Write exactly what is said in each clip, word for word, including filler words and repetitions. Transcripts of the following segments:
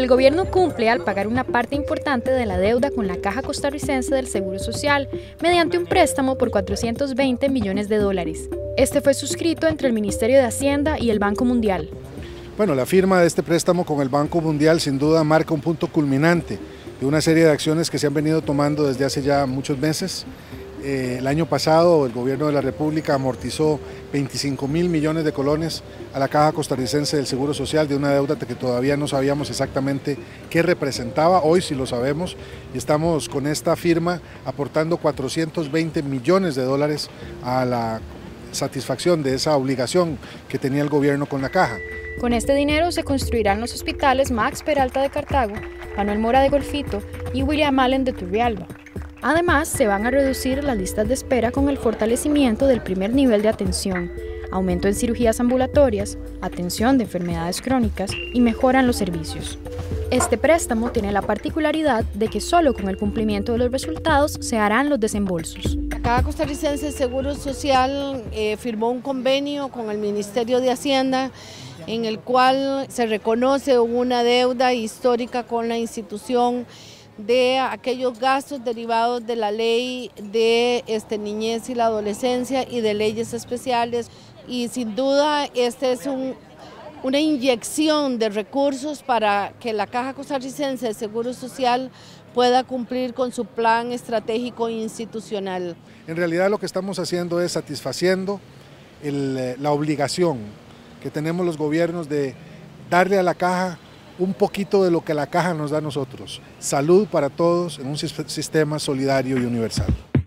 gobierno cumple al pagar una parte importante de la deuda con la Caja Costarricense del Seguro Social mediante un préstamo por cuatrocientos veinte millones de dólares. Este fue suscrito entre el Ministerio de Hacienda y el Banco Mundial. Bueno, la firma de este préstamo con el Banco Mundial sin duda marca un punto culminante de una serie de acciones que se han venido tomando desde hace ya muchos meses. Eh, el año pasado el gobierno de la República amortizó veinticinco mil millones de colones a la Caja Costarricense del Seguro Social de una deuda que todavía no sabíamos exactamente qué representaba. Hoy sí lo sabemos y estamos con esta firma aportando cuatrocientos veinte millones de dólares a la satisfacción de esa obligación que tenía el gobierno con la Caja. Con este dinero se construirán los hospitales Max Peralta de Cartago, Manuel Mora de Golfito y William Allen de Turrialba. Además, se van a reducir las listas de espera con el fortalecimiento del primer nivel de atención, aumento en cirugías ambulatorias, atención de enfermedades crónicas y mejora en los servicios. Este préstamo tiene la particularidad de que solo con el cumplimiento de los resultados se harán los desembolsos. La Caja Costarricense de Seguro Social eh, firmó un convenio con el Ministerio de Hacienda en el cual se reconoce una deuda histórica con la institución de aquellos gastos derivados de la ley de este, niñez y la adolescencia y de leyes especiales, y sin duda este es un, una inyección de recursos para que la Caja Costarricense de Seguro Social pueda cumplir con su plan estratégico institucional. En realidad lo que estamos haciendo es satisfaciendo el, la obligación que tenemos los gobiernos de darle a la Caja un poquito de lo que la Caja nos da a nosotros, salud para todos en un sistema solidario y universal.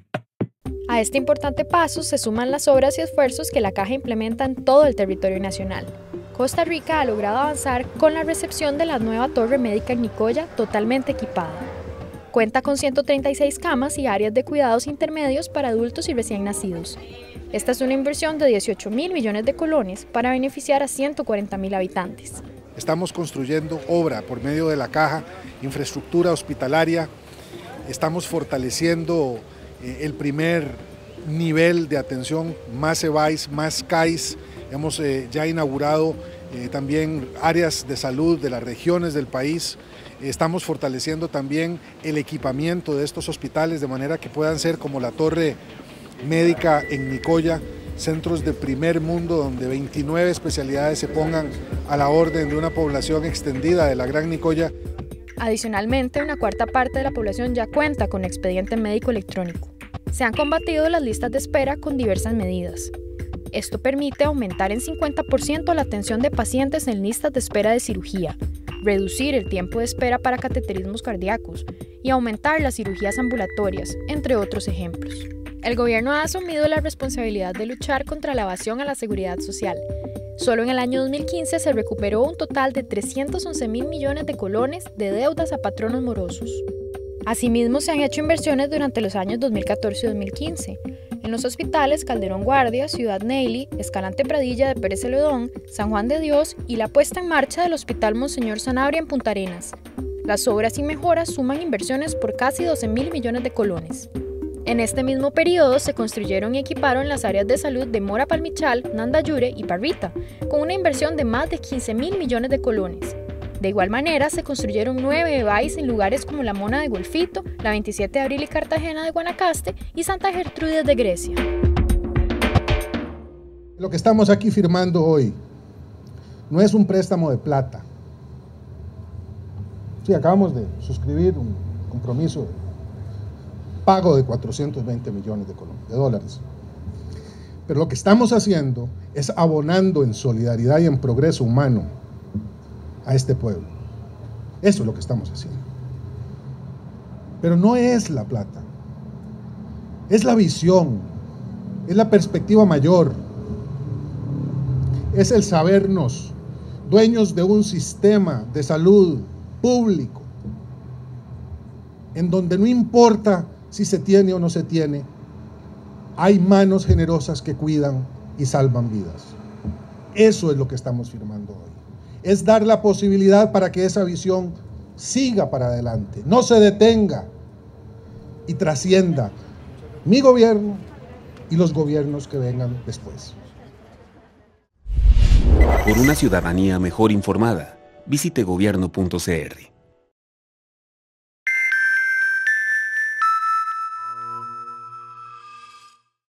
A este importante paso se suman las obras y esfuerzos que la Caja implementa en todo el territorio nacional. Costa Rica ha logrado avanzar con la recepción de la nueva torre médica en Nicoya totalmente equipada. Cuenta con ciento treinta y seis camas y áreas de cuidados intermedios para adultos y recién nacidos. Esta es una inversión de dieciocho mil millones de colones para beneficiar a ciento cuarenta mil habitantes. Estamos construyendo obra por medio de la Caja, infraestructura hospitalaria, estamos fortaleciendo eh, el primer nivel de atención, más E V A I S, más C A I S, hemos eh, ya inaugurado eh, también áreas de salud de las regiones del país, estamos fortaleciendo también el equipamiento de estos hospitales de manera que puedan ser como la torre médica en Nicoya, centros de primer mundo donde veintinueve especialidades se pongan a la orden de una población extendida de la Gran Nicoya. Adicionalmente, una cuarta parte de la población ya cuenta con expediente médico electrónico. Se han combatido las listas de espera con diversas medidas. Esto permite aumentar en cincuenta por ciento la atención de pacientes en listas de espera de cirugía, reducir el tiempo de espera para cateterismos cardíacos y aumentar las cirugías ambulatorias, entre otros ejemplos. El gobierno ha asumido la responsabilidad de luchar contra la evasión a la seguridad social. Solo en el año dos mil quince se recuperó un total de trescientos once mil millones de colones de deudas a patronos morosos. Asimismo, se han hecho inversiones durante los años dos mil catorce y dos mil quince en los hospitales Calderón Guardia, Ciudad Neyli, Escalante Pradilla de Pérez Celedón, San Juan de Dios y la puesta en marcha del Hospital Monseñor Sanabria en Punta Arenas. Las obras y mejoras suman inversiones por casi doce mil millones de colones. En este mismo periodo se construyeron y equiparon las áreas de salud de Mora Palmichal, Nandayure y Parrita, con una inversión de más de quince mil millones de colones. De igual manera, se construyeron nueve E V A I S en lugares como La Mona de Golfito, la veintisiete de abril y Cartagena de Guanacaste y Santa Gertrudis de Grecia. Lo que estamos aquí firmando hoy no es un préstamo de plata. Sí, acabamos de suscribir un compromiso de pago de cuatrocientos veinte millones de, de dólares. Pero lo que estamos haciendo es abonando en solidaridad y en progreso humano a este pueblo. Eso es lo que estamos haciendo. Pero no es la plata, es la visión, es la perspectiva mayor, es el sabernos dueños de un sistema de salud público en donde no importa si se tiene o no se tiene, hay manos generosas que cuidan y salvan vidas. Eso es lo que estamos firmando hoy. Es dar la posibilidad para que esa visión siga para adelante, no se detenga y trascienda mi gobierno y los gobiernos que vengan después. Por una ciudadanía mejor informada, visite gobierno punto c r.